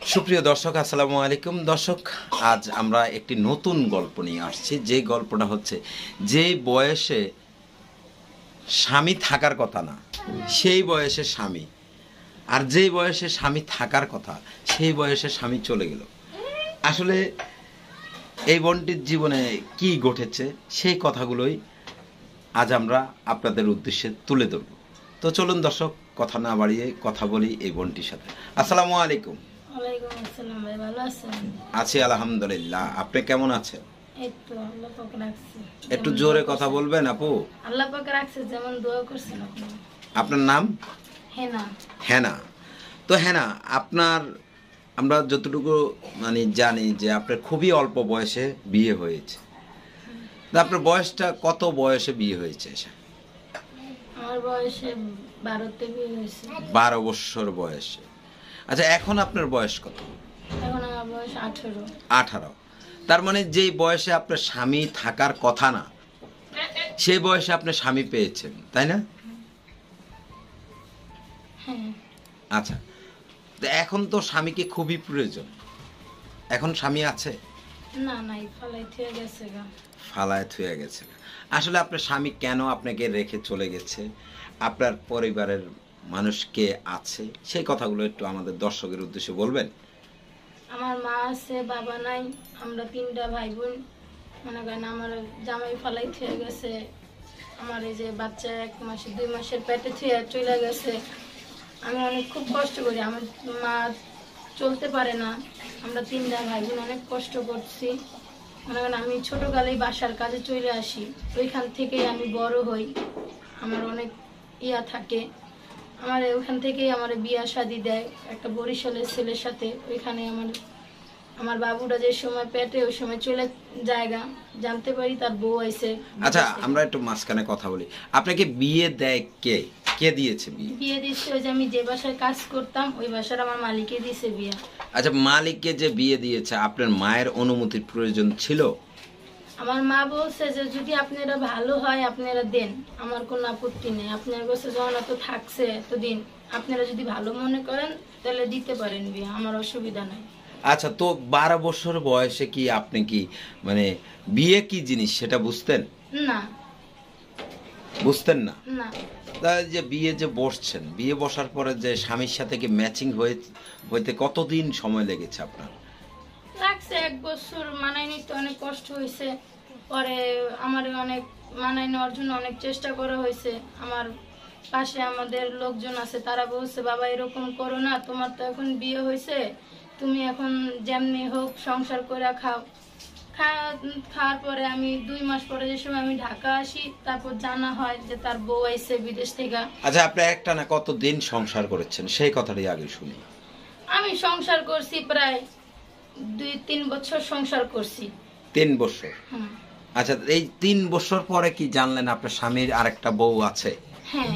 সুপ্রিয় দর্শক, আসসালামু আলাইকুম। দর্শক, আজ আমরা একটি নতুন গল্প নিয়ে আসছি। যে গল্পটা হচ্ছে, যে বয়সে স্বামী থাকার কথা না সেই বয়সে স্বামী, আর যেই বয়সে স্বামী থাকার কথা সেই বয়সে স্বামী চলে গেল। আসলে এই বোনটির জীবনে কি ঘটেছে সেই কথাগুলোই আজ আমরা আপনাদের উদ্দেশ্যে তুলে ধরব। তো চলুন দর্শক, কথা না বাড়িয়ে কথা বলি এই বোনটির সাথে। আসসালামু আলাইকুম। ওয়ালাইকুম আসসালাম ভাই, ভালো আছেন? আছি আলহামদুলিল্লাহ। আপনি কেমন আছেন? এই তো আল্লাহ পাক রাখছে। একটু জোরে কথা বলবেন আপু। আল্লাহ পাক রাখছে যেমন দোয়া করছেন আপনি। আপনার নাম? হেনা। হেনা। তো হেনা, আপনার আমরা যতটুকু জানি যে আপনার খুবই অল্প বয়সে বিয়ে হয়েছে। তো আপনার বয়সটা কত বয়সে বিয়ে হয়েছে? আমার বয়সে 12তে বিয়ে হয়েছে। 12 বছর বয়সে। আচ্ছা, এখন আপনার বয়স কত? এখন আমার বয়স 18। 18। তার মানে যেই বয়সে আপনার স্বামী থাকার কথা না সেই বয়সে আপনার স্বামী পেয়েছেন, তাই না? হ্যাঁ। আচ্ছা, তো এখন তো স্বামীকে খুবই প্রয়োজন। এখন স্বামী আছে? না নাই, ফালাই থুয়ে গেছে গা। ফালায় থুয়ে গেছে। আসলে আপনার স্বামী কেন আপনাকে রেখে চলে গেছে, আপনার পরিবারের মানুষ কে আছে, সেই কথাগুলো একটু আমাদের দর্শকের উদ্দেশ্যে বলবেন। আমার মা আছে, বাবা নাই, আমরা 3টা ভাই বোন। মনে করেন আমার জামাই ফালাই থুয়ে গেছে। আমার এই যে বাচ্চা 1 মাসে 2 মাসের পেটে থুয়ে চলে গেছে। আমি অনেক খুব কষ্ট করি, আমার মা চলতে পারে না। আমরা 3টা ভাই বোন অনেক কষ্ট করছি। মনে করেন আমি ছোটকালেই বাসার কাজে চলে আসি, ওইখান থেকেই আমি বড় হই। আমার অনেক থাকে। আমার ওইখান থেকেই আমার বিয়া শাদি দেয় একটা বরিশালের ছেলের সাথে। ওইখানে আমার বাবুটা যে সময় পেটে ওই সময় চলে জায়গা জানতে পারি তার বউ আইছে। আচ্ছা, আমরা একটু মাঝখানে কথা বলি। আপনাকে বিয়ে দেয় কে? কে দিয়েছে বিয়ে? বিয়ে দিচ্ছে ওই যে আমি যে বাসায় কাজ করতাম ওই বাসার আমার মালিকে দিয়েছে বিয়ে। আচ্ছা, মালিককে যে বিয়ে দিয়েছে আপনার মায়ের অনুমতির প্রয়োজন ছিল? আমার মা বলছে যে যদি আপনারা ভালো হয় আপনারা দেন, আমার কোনো আপত্তি নেই। আপনার কাছে যখন এত থাকছে এতদিন, আপনারা যদি ভালো মনে করেন তাহলে দিতে পারেন বিয়ে, আমার অসুবিধা নাই। আচ্ছা, তো 12 বছর বয়সে কি আপনি কি বিয়ে কি জিনিস সেটা বুঝতেন? না। বুঝতেন না? না। তাই যে বিয়ে যে বসছেন, বিয়ে বসার পরে যে স্বামীর সাথে কি ম্যাচিং হইতে কতদিন সময় লেগেছে আপনার? লাগছে 1 বছর, মানায় নিতে অনেক কষ্ট হয়েছে। পরে আমার অনেক মানায় নেওয়ার জন্য অনেক চেষ্টা করা হয়েছে। আমার পাশে আমাদের লোকজন আছে, তারা বলছে বাবা এরকম করো না, তোমার তো এখন বিয়ে হয়েছে, তুমি এখন যেমনি হোক সংসার করে খাও। খাওয়ার পরে আমি 2 মাস পরে যে সময় আমি ঢাকা আসি, তারপর জানা হয় যে তার বউ আইছে বিদেশ থেকে। আচ্ছা, আপনি একটা না কতদিন সংসার করেছেন সেই কথাটাই আগে শুনি। আমি সংসার করছি প্রায় 2-3 বছর সংসার করছি। 3 বছর? আচ্ছা, এই 3 বছর পরে কি জানলেন আপনার স্বামীর আরেকটা বউ আছে? হ্যাঁ,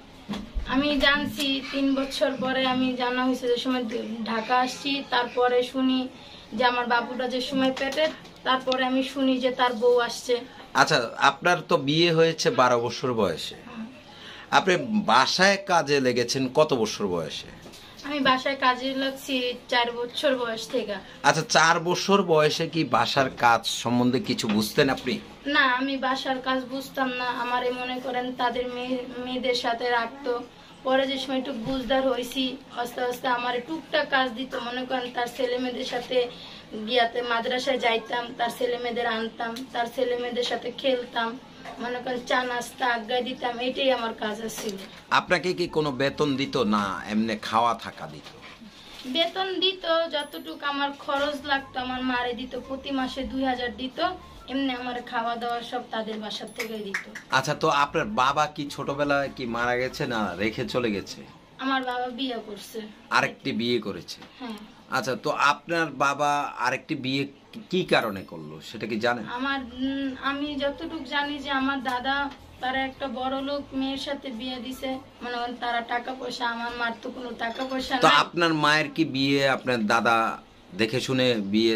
আমি জানছি 3 বছর পরে আমি জানা হয়েছে যে সময় ঢাকা আসছি। তারপরে শুনি যে আমার বাবুটা যে সময় পেটে, তারপরে আমি শুনি যে তার বউ আসছে। আচ্ছা, আপনার তো বিয়ে হয়েছে 12 বছর বয়সে। আপনি বাসায় কাজে লেগেছেন কত বছর বয়সে? আমি বাসায় কাজে লাগছি 4 বছর বয়স থেকে। আচ্ছা, 4 বছর বয়সে কি বাসার কাজ সম্বন্ধে কিছু বুঝতেন আপনি? না, আমি বাসার কাজ বুঝতাম না। আমারে মনে করেন তাদের মেয়েদের সাথে রাখতো। পরে যে সময় একটু বুঝদার হয়েছি, আস্তে আস্তে আমার টুকটাক কাজ দিত। মনে করেন তার ছেলে মেয়েদের সাথে গিয়াতে মাদ্রাসায় যাইতাম, তার ছেলে মেয়েদের আনতাম, তার ছেলে মেয়েদের সাথে খেলতাম, মনে করেন চা নাস্তা আজ্ঞা দিতাম, এটাই আমার কাজ ছিল। আপনাকে কি কোনো বেতন দিত না এমনি খাওয়া থাকা দিত? বেতন দিত, যতটুকু আমার খরচ লাগতো আমার মারে দিত। প্রতি মাসে 2000 দিত। এমনি আমার খাওয়া দাওয়া সব তাদের বাসার থেকে দিত। আচ্ছা, তো আপনার বাবা কি ছোটবেলায় কি মারা গেছে না রেখে চলে গেছে? আমার বাবা বিয়ে করছে, আরেকটি বিয়ে করেছে? হ্যাঁ। আচ্ছা, তো আপনার বাবা আরেকটি বিয়ে কি কারণে করলো সেটা কি জানেন? আমি যতটুকু জানি যে আমার দাদা তারা একটা বড় লোক মেয়ের সাথে বিয়ে দিছে, মানে তারা টাকা পয়সা, আমার মার তো কোনো টাকা পয়সা তো নাই। আপনার মায়ের কি বিয়ে আপনার দাদা দেখে শুনে বিয়ে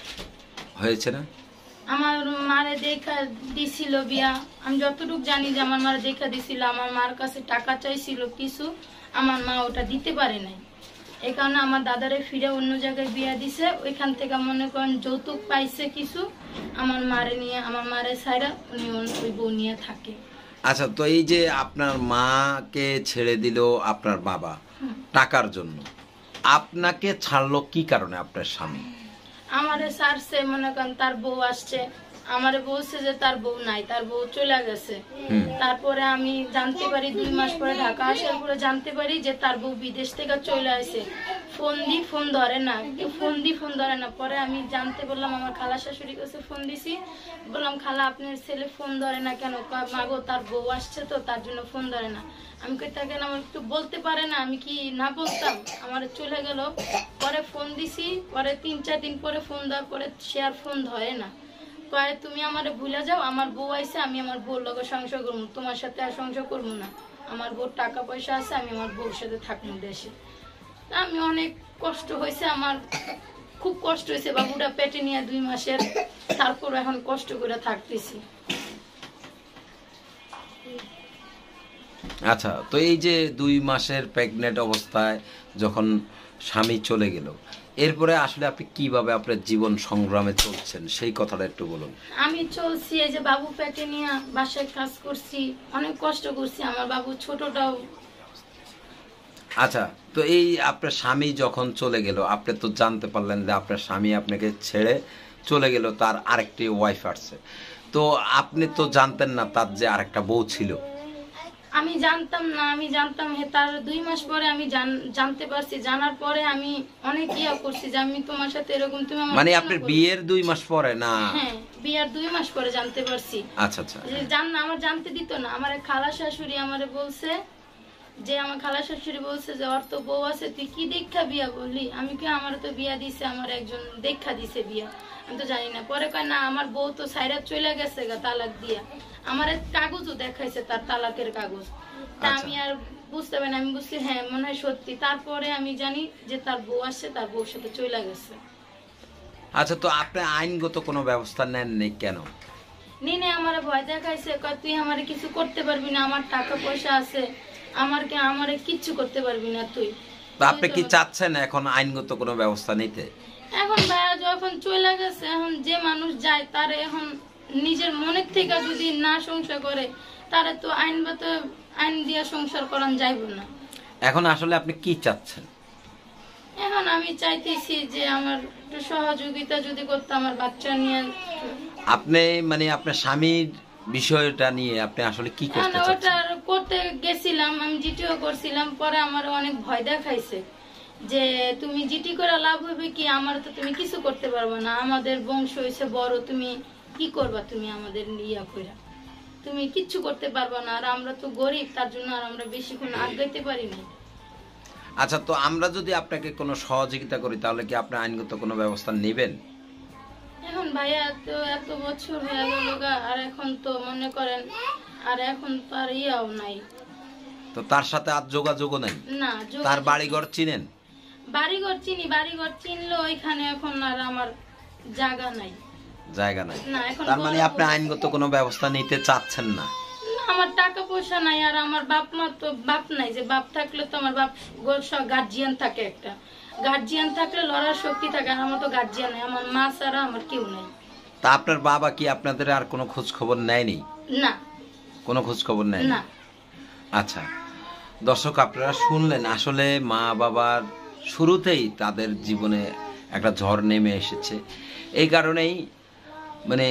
হয়েছে না? আমার মারে দেখা দিছিল বিয়া। আমি যতটুকু জানি যে আমার মারে দেখা দিছিল, আমার মার কাছে টাকা চাইছিল কিছু, আমার মা ওটা দিতে পারে নাই। এই কারণে আমার দাদারে ফিরে অন্য জায়গায় বিয়া দিছে। ওইখান থেকে মনে করেন যৌতুক পাইছে কিছু, আমার মারে নিয়ে, আমার মারে ছাইরা উনি ওই বউ নিয়ে থাকে। আচ্ছা, তো এই যে আপনার মাকে ছেড়ে দিল আপনার বাবা টাকার জন্য, আপনাকে ছাড়লো কি কারণে আপনার স্বামী? আমারে ছাড়ছে মনে করেন তার বউ আসছে, আমারে বলছে যে তার বউ নাই, তার বউ চলে গেছে। তারপরে আমি জানতে পারি 2 মাস পরে ঢাকা আসার পরে জানতে পারি যে তার বউ বিদেশ থেকে চলে আসে। ফোন ধরে না, ফোন ধরে না। পরে আমি জানতে বললাম, আমার খালা শাশুড়ির কাছে ফোন দিছি, বললাম খালা আপনার ছেলে ফোন ধরে না কেন? মাগো তার বউ আসছে তো তার জন্য ফোন ধরে না। আমি কই তাকে আমার একটু বলতে পারে না, আমি কি না বলতাম? আমার চলে গেল। পরে ফোন দিছি, পরে 3-4 দিন পরে ফোন দেওয়ার পরে সে আর ফোন ধরে না। কয় তুমি আমারে ভুলে যাও, আমার বউ আইছে, আমি আমার বউর লগে সংসার করবো, তোমার সাথে আর সংসার করবো না। আমার বউর টাকা পয়সা আছে, আমি আমার বউর সাথে থাকবো দেশে। আমি অনেক কষ্ট হয়েছে, আমার খুব কষ্ট হয়েছে। বাবুটা পেটে নিয়ে 2 মাসের, তারপর এখন কষ্ট করে থাকতেছি। আচ্ছা, তো এই যে 2 মাসের প্রেগনেন্ট অবস্থায় যখন স্বামী চলে গেল, এরপরে আসলে আপনি কিভাবে আপনার জীবন সংগ্রামে চলছেন সেই কথাটা একটু বলুন। আমি চলছি, এই যে বাবু পেটে নিয়ে বাসায় কাজ করছি, অনেক কষ্ট করছি। আমার বাবু ছোটটাও। আচ্ছা, তো এই আপনার স্বামী যখন চলে গেল, আপনি তো জানতে পারলেন যে আপনার স্বামী আপনাকে ছেড়ে চলে গেল, তার আরেকটি ওয়াইফ আসছে। তো আপনি তো জানতেন না তার যে আরেকটা বউ ছিল? আমি জানতাম না, আমি জানতাম তার 2 মাস পরে আমি জানতে পারছি। জানার পরে আমি অনেক ইয়া করছি যে আমি তোমার সাথে এরকম, তুমি আমার মানে আপনার বিয়ের 2 মাস পরে না? হ্যাঁ, বিয়ের 2 মাস পরে জানতে পারছি। আচ্ছা আচ্ছা, আমার জানতে দিত না। আমার খালা শাশুড়ি আমারে বলছে যে, আমার খালা শাশুড়ি বলছে যে ওর তো বউ আছে, তুই কি দেখা বিয়া বললি? আমি কি, আমার তো বিয়া দিছে, আমার একজন দেখা দিছে বিয়া, আমি তো জানি না। পরে কয় না, আমার বউ তো সাইরা চলে গেছে গা তালাক দিয়া। আমার কাগজও দেখাইছে, তার তালাকের কাগজ। তা আমি আর বুঝতে পারি না, আমি বুঝছি হ্যাঁ মনে হয় সত্যি। তারপরে আমি জানি যে তার বউ আসছে, তার বউর সাথে চলে গেছে। আচ্ছা, তো আপনি আইনগত কোনো ব্যবস্থা নেননি কেন? নিনে আমার ভয় দেখাইছে, কয় তুই আমারে কিছু করতে পারবি না, আমার টাকা পয়সা আছে, আমারে কিচ্ছু করতে পারবি না তুই। আপনি কি চাচ্ছেন এখন আইনগত কোনো ব্যবস্থা নিতে? এখন ভাইয়া যখন চলে গেছে, এখন যে মানুষ যায় তারে এখন নিজের মনের থেকে যদি না সংসার করে, তারে তো আইন দিয়ে সংসার করান যাইব না। এখন আসলে আপনি কি চাচ্ছেন? এখন আমি চাইতেছি যে আমার একটু সহযোগিতা যদি করতে, আমার বাচ্চা নিয়ে। আপনি মানে আপনার স্বামীর বিষয়টা নিয়ে আপনি আসলে কি করতে ওটা চাচ্ছেন? করতে গেছিলাম, আমি জিটিও করছিলাম। পরে আমার অনেক ভয় দেখাইছে যে তুমি জিটি করে লাভ হবে কি, আমার তো তুমি কিছু করতে পারবে না, আমাদের বংশ হয়েছে বড়, তুমি কি করবা, তুমি আমাদের ইয়া কইরা তুমি কিচ্ছু করতে পারবা না। আর আমরা তো গরিব, তার জন্য আর আমরা বেশিক্ষণ আগাইতে পারি না। আচ্ছা, তো আমরা যদি আপনাকে কোনো সহযোগিতা করি তাহলে কি আপনি আইনগত কোনো ব্যবস্থা নেবেন? এখন ভাইয়া তো এত বছর হয়ে গেল গা, আর এখন তো মনে করেন আর এখন তো আর ইয়াও নাই। তো তার সাথে আর যোগাযোগও নাই? না, তার বাড়িঘর চিনেন? বাড়িঘর চিনি, বাড়িঘর চিনলো, ওইখানে এখন আর আমার জায়গা নাই। জায়গা নাই? না, এখন তার মানে আপনি আইনগত কোনো ব্যবস্থা নিতে চাচ্ছেন না? আমার টাকা পয়সা নাই, আর আমার বাপ মা তো বাপ নাই। যে বাপ থাকলে তো আমার বাপ গার্জিয়ান থাকে, একটা গার্জিয়ান থাকলে লড়ার শক্তি থাকে। আর আমার তো গার্জিয়ান নাই, আমার মা ছাড়া আমার কেউ নাই। তা আপনার বাবা কি আপনাদের আর কোনো খোঁজ খবর নেয়নি? না, কোনো খোঁজ খবর নেয় না। আচ্ছা দর্শক, আপনারা শুনলেন আসলে মা বাবার শুরুতেই তাদের জীবনে একটা ঝড় নেমে এসেছে। এই কারণেই মানে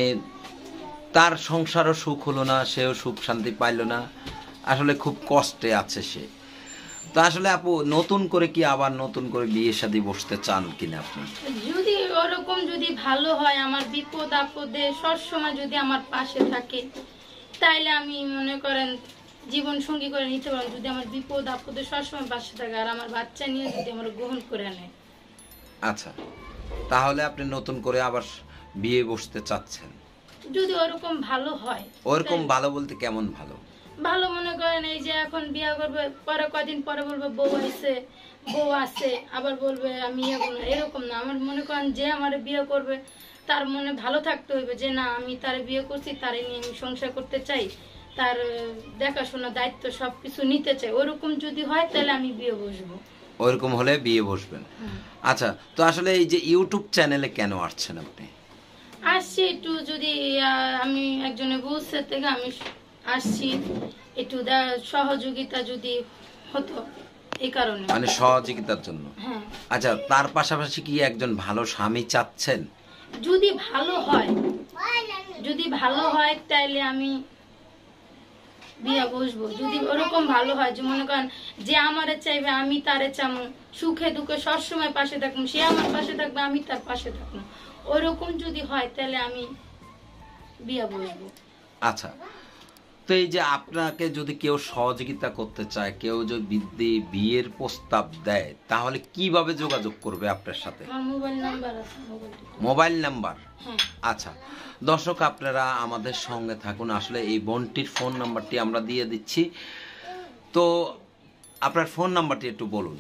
তার সংসারও সুখ হলো না, সেও সুখ শান্তি পাইল না, আসলে খুব কষ্টে আছে সে। তো আসলে আপু নতুন করে কি আবার নতুন করে বিয়ে শাদী বসতে চান কিনা আপনি? যদি ওরকম যদি ভালো হয়, আমার বিপদ আপদে সবসময় যদি আমার পাশে থাকে, তাইলে আমি মনে করেন জীবন সঙ্গী করে নিতে পারবো। যদি আমার বিপদ আপদে সবসময় পাশে থাকে, আর আমার বাচ্চা নিয়ে যদি আমার গ্রহণ করে নেয়। আচ্ছা, তাহলে আপনি নতুন করে আবার বিয়ে বসতে চাচ্ছেন? যদি ওরকম ভালো হয়। ওরকম ভালো বলতে কেমন ভালো? ভালো মনে করেন এই যে এখন বিয়ে করবে, পরে কদিন পরে বলবে বউ আছে, বউ আছে, আবার বলবে আমি এরকম না। আমার মনে করেন যে আমার বিয়ে করবে তার মনে ভালো থাকতে হইবে যে না, আমি তারে বিয়ে করছি, তারে নিয়ে আমি সংসার করতে চাই, তার দেখাশোনা দায়িত্ব সবকিছু নিতে চাই। ওরকম যদি হয় তাহলে আমি বিয়ে বসবো। ওইরকম হলে বিয়ে বসবেন। আচ্ছা, তো আসলে এই যে ইউটিউব চ্যানেলে কেন আসছেন আপনি? আসছি একটু যদি আমি একজনের বউসের থেকে আমি আসছি একটু সহযোগিতা যদি হতো এই কারণে। মানে সহযোগিতার জন্য? হ্যাঁ। আচ্ছা, তার পাশাপাশি কি একজন ভালো স্বামী চাচ্ছেন? যদি ভালো হয়, যদি ভালো হয় তাহলে আমি বিয়া বসবো। যদি ওরকম ভালো হয় যে মনে করেন যে আমারে চাইবে আমি তারে চামু, সুখে দুঃখে সবসময় পাশে থাকবো, সে আমার পাশে থাকবে আমি তার পাশে থাকবো, ওরকম যদি হয় তাহলে আমি বিয়া বসবো। আচ্ছা, তো এই যে আপনাকে যদি কেউ সহযোগিতা করতে চায়, কেউ যদি বিয়ের প্রস্তাব দেয়, তাহলে কিভাবে যোগাযোগ করবে আপনার সাথে? আমার মোবাইল নাম্বার আছে। Mobile number? হ্যাঁ। আচ্ছা দর্শক, আপনারা আমাদের সঙ্গে থাকুন। আসলে এই বোনটির ফোন নাম্বারটি আমরা দিয়ে দিচ্ছি, তো আপনার ফোন নাম্বারটি একটু বলুন।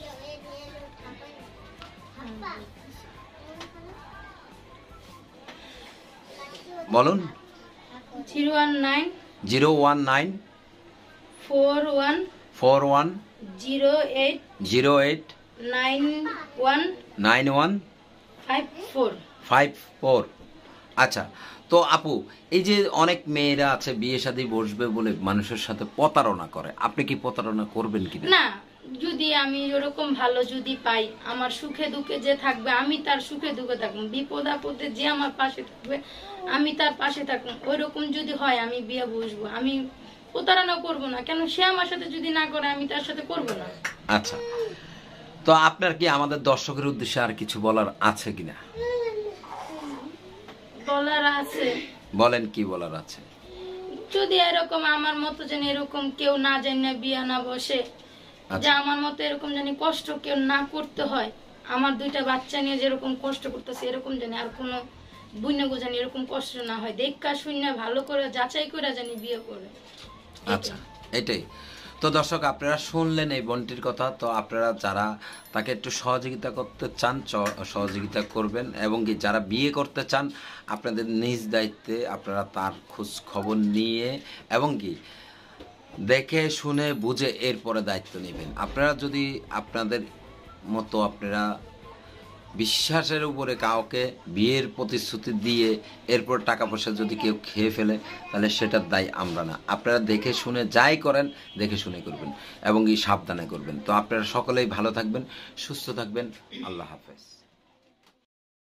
বলুন। 019 019 41 41 08 08 91 91 54। 54। আচ্ছা, তো আপু, এই যে অনেক মেয়েরা আছে বিয়ে শাদী বসবে বলে মানুষের সাথে প্রতারণা করে, আপনি কি প্রতারণা করবেন কিনা? না, যদি আমি ওরকম ভালো যদি পাই, আমার সুখে দুঃখে যে থাকবে আমি তার সুখে দুঃখে থাকবো, বিপদ আপদে যে আমার পাশে থাকবে আমি তার পাশে থাকবো, ওইরকম যদি হয় আমি বিয়ে বসবো। আমি প্রতারণা করবো না, কেন সে আমার সাথে যদি না করে আমি তার সাথে করবো না। আচ্ছা, তো আপনার কি আমাদের দর্শকের উদ্দেশ্যে আর কিছু বলার আছে কিনা? বলার আছে। বলেন, কি বলার আছে? যদি এরকম আমার মতো যেন এরকম কেউ না জানে বিয়া না বসে, যে আমার মতো এরকম জানি কষ্ট কেউ না করতে হয়, আমার দুইটা বাচ্চা নিয়ে যেরকম কষ্ট করতেছে এরকম জানি আর কোনো বুইনাগো জানি এরকম কষ্ট না হয়, দেখা শুনে ভালো করে যাচাই করে জানি বিয়ে করে। আচ্ছা, এটাই তো দর্শক, আপনারা শুনলেন এই বোনটির কথা। তো আপনারা যারা তাকে একটু সহযোগিতা করতে চান সহযোগিতা করবেন, এবং কি যারা বিয়ে করতে চান আপনাদের নিজ দায়িত্বে আপনারা তার খোঁজ খবর নিয়ে এবং কি দেখে শুনে বুঝে এরপরে দায়িত্ব নেবেন। আপনারা যদি আপনাদের মতো আপনারা বিশ্বাসের উপরে কাউকে বিয়ের প্রতিশ্রুতি দিয়ে এরপর টাকা পয়সা যদি কেউ খেয়ে ফেলে, তাহলে সেটার দায় আমরা না। আপনারা দেখে শুনে যাই করেন দেখে শুনে করবেন এবং কি সাবধানে করবেন। তো আপনারা সকলেই ভালো থাকবেন, সুস্থ থাকবেন। আল্লাহ হাফেজ।